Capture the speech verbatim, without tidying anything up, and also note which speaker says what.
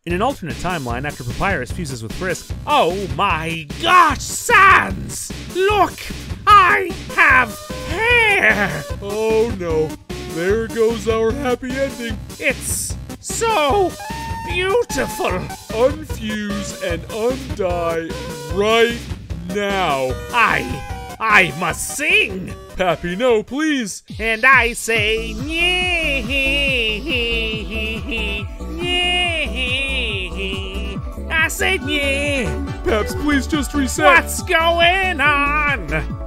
Speaker 1: In an alternate timeline, after Papyrus fuses with Frisk, oh my gosh, Sans! Look! I have hair!
Speaker 2: Oh no, there goes our happy ending.
Speaker 1: It's so beautiful!
Speaker 2: Unfuse and undye right now.
Speaker 1: I, I must sing!
Speaker 2: Pappy, no, please.
Speaker 1: And I say, yeah, I said, yeah.
Speaker 2: Paps, please just reset.
Speaker 1: What's going on?